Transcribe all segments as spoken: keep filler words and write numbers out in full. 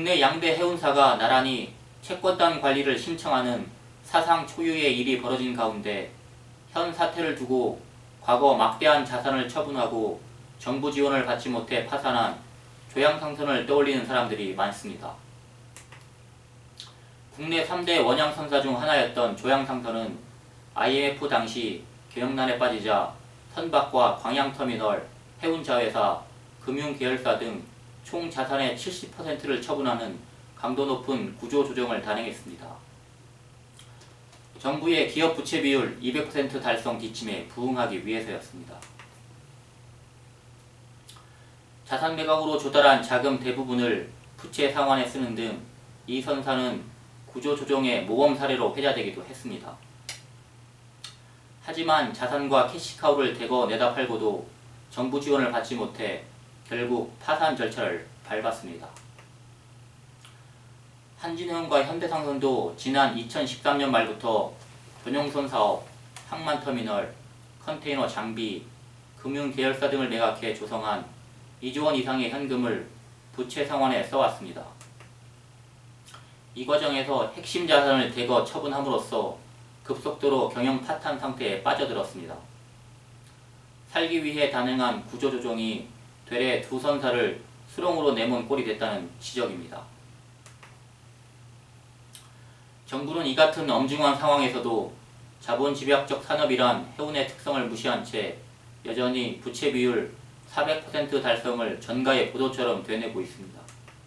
국내 양대 해운사가 나란히 채권단 관리를 신청하는 사상 초유의 일이 벌어진 가운데 현 사태를 두고 과거 막대한 자산을 처분하고 정부 지원을 받지 못해 파산한 조양상선을 떠올리는 사람들이 많습니다. 국내 삼 대 원양선사 중 하나였던 조양상선은 아이엠에프 당시 경영난에 빠지자 선박과 광양터미널, 해운자회사, 금융계열사 등 총 자산의 칠십 퍼센트를 처분하는 강도 높은 구조조정을 단행했습니다. 정부의 기업 부채 비율 이백 퍼센트 달성 기침에 부응하기 위해서였습니다. 자산 매각으로 조달한 자금 대부분을 부채 상환에 쓰는 등 이 선사는 구조조정의 모범 사례로 회자되기도 했습니다. 하지만 자산과 캐시카우를 대거 내다 팔고도 정부 지원을 받지 못해 결국 파산 절차를 밟았습니다. 한진해운과 현대상선도 지난 이천십삼 년 말부터 전용선 사업, 항만터미널, 컨테이너 장비, 금융계열사 등을 매각해 조성한 이조 원 이상의 현금을 부채 상환에 써왔습니다. 이 과정에서 핵심 자산을 대거 처분함으로써 급속도로 경영 파탄 상태에 빠져들었습니다. 살기 위해 단행한 구조조정이 되레 두 선사를 수렁으로 내몬 꼴이 됐다는 지적입니다. 정부는 이 같은 엄중한 상황에서도 자본집약적 산업이란 해운의 특성을 무시한 채 여전히 부채 비율 사백 퍼센트 달성을 전가의 보도처럼 되뇌고 있습니다.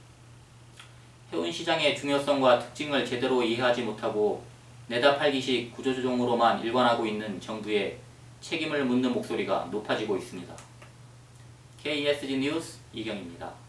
해운시장의 중요성과 특징을 제대로 이해하지 못하고 내다 팔기식 구조조정으로만 일관하고 있는 정부에 책임을 묻는 목소리가 높아지고 있습니다. 케이에스지 뉴스 이경입니다.